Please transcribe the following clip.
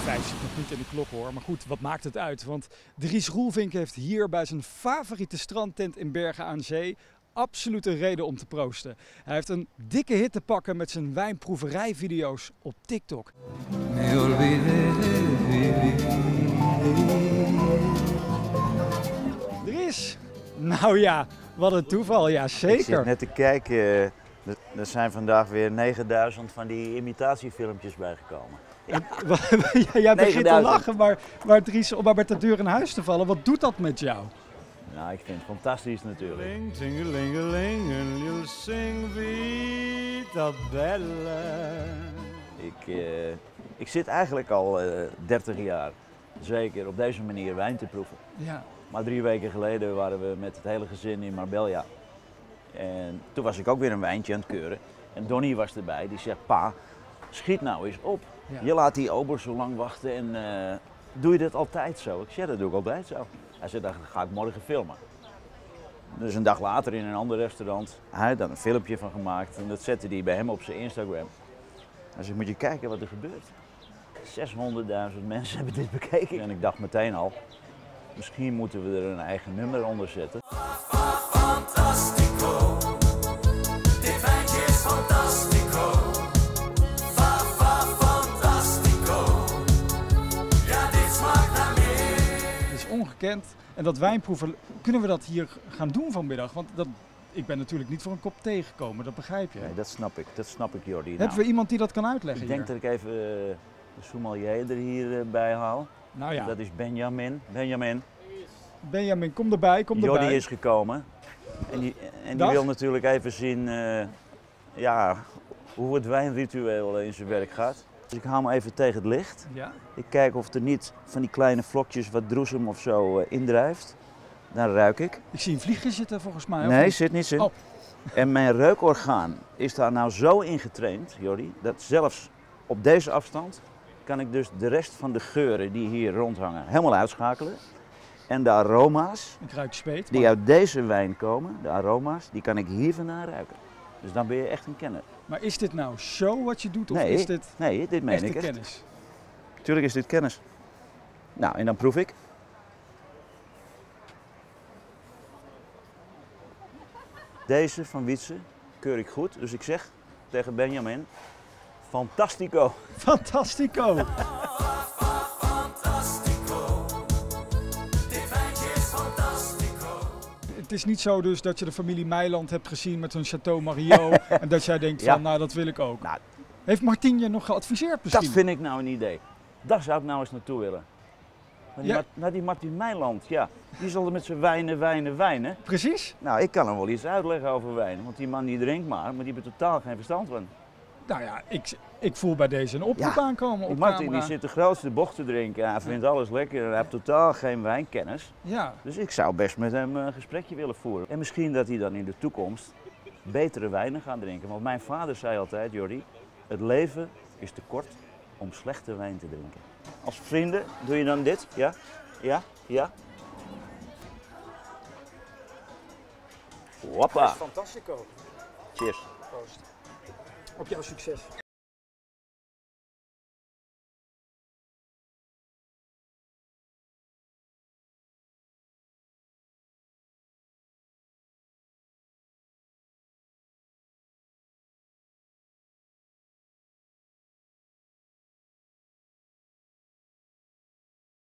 5 zit nog niet in de klok hoor, maar goed, wat maakt het uit? Want Dries Roelvink heeft hier bij zijn favoriete strandtent in Bergen aan Zee absoluut een reden om te proosten. Hij heeft een dikke hit te pakken met zijn wijnproeverijvideo's op TikTok. Dries, nou ja, wat een toeval, ja zeker. Ik zit net te kijken, er zijn vandaag weer 9000 van die imitatiefilmpjes bijgekomen. Ja. Jij begint te 9000. lachen, maar Dries, om maar met de deur in huis te vallen, wat doet dat met jou? Nou, ik vind het fantastisch natuurlijk. Tingelingeling, en you'll sing Vita Bella. Ik zit eigenlijk al 30 jaar zeker op deze manier wijn te proeven. Ja. Maar 3 weken geleden waren we met het hele gezin in Marbella. En toen was ik ook weer een wijntje aan het keuren. En Donnie was erbij, die zegt, pa, schiet nou eens op. Ja. Je laat die ober zo lang wachten en doe je dat altijd zo? Ik zeg, dat doe ik altijd zo. Hij zei, dan ga ik morgen filmen. Dus een dag later in een ander restaurant, hij had daar een filmpje van gemaakt en dat zette hij bij hem op zijn Instagram. Hij zei, moet je kijken wat er gebeurt. 600.000 mensen hebben dit bekeken. En ik dacht meteen al, misschien moeten we er een eigen nummer onder zetten. Fantastico, dit wijntje is fantastico. Fantastico, ja dit smaakt naar meer. Het is ongekend. En dat wijnproeven, kunnen we dat hier gaan doen vanmiddag? Want ik ben natuurlijk niet voor een kop thee gekomen, dat begrijp je. Nee, dat snap ik Jordi. Hebben we iemand die dat kan uitleggen Ik denk hier? dat ik even de sommelier er hier bij haal. Nou ja, Dat is Benjamin. Benjamin, kom erbij, kom Jordi erbij. is gekomen en die Dag. wil natuurlijk even zien ja, hoe het wijnritueel in zijn werk gaat. Dus ik haal hem even tegen het licht. Ja? Ik kijk of er niet van die kleine vlokjes wat droesem of zo indrijft. Dan ruik ik. Ik zie een vliegje zitten volgens mij. of Nee, niet? zit niet in. Oh. En mijn reukorgaan is daar nou zo in getraind, Jordi, dat zelfs op deze afstand kan ik dus de rest van de geuren die hier rondhangen helemaal uitschakelen. En de aroma's Ik ruik speet. die uit deze wijn komen, de aroma's, die kan ik hier vandaan ruiken. Dus dan ben je echt een kenner. Maar is dit nou show wat je doet of Nee, is dit nee, dit meen echte ik echt. kennis? Tuurlijk is dit kennis. Nou, en dan proef ik. Deze van Wietse keur ik goed, dus ik zeg tegen Benjamin, fantastico. Fantastico! Fantastico, dit wijntje is fantastico. Het is niet zo dus dat je de familie Meiland hebt gezien met hun Chateau Mario en dat jij denkt Ja. van nou dat wil ik ook. Nou, Heeft Martien je nog geadviseerd misschien? dat vind ik nou een idee. Daar zou ik nou eens naartoe willen. Naar die Martin Meiland, ja. Die zal er met zijn wijnen. Precies? Nou, ik kan hem wel iets uitleggen over wijn, want die man die drinkt maar die heeft er totaal geen verstand van. Nou ja, ik voel bij deze een oproep Ja, aankomen Die op Martin camera. die zit de grootste bocht te drinken, hij vindt alles lekker en hij heeft totaal geen wijnkennis. Ja, Dus ik zou best met hem een gesprekje willen voeren. En misschien dat hij dan in de toekomst betere wijnen gaat drinken. Want mijn vader zei altijd, Jordi, het leven is te kort om slechte wijn te drinken. Als vrienden doe je dan dit, ja, ja, ja. Hoppa, fantastico. cheers. Op jouw succes.